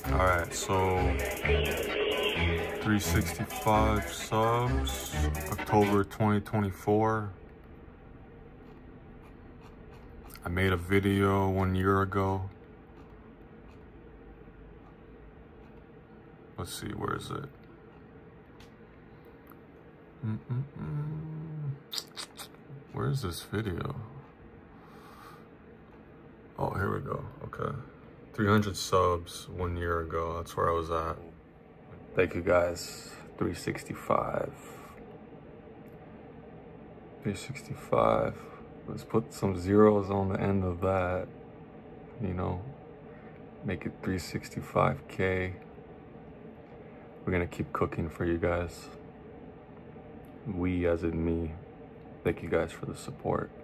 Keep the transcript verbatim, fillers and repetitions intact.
Alright, so three sixty-five subs, October twenty twenty-four. I made a video one year ago. Let's see, where is it? Mm-mm-mm. Where is this video? Oh, here we go. Okay. three hundred subs one year ago. That's where I was at. Thank you guys. three sixty-five. three sixty-five. Let's put some zeros on the end of that. You know, make it three sixty-five K. We're gonna keep cooking for you guys. We, as in me. Thank you guys for the support.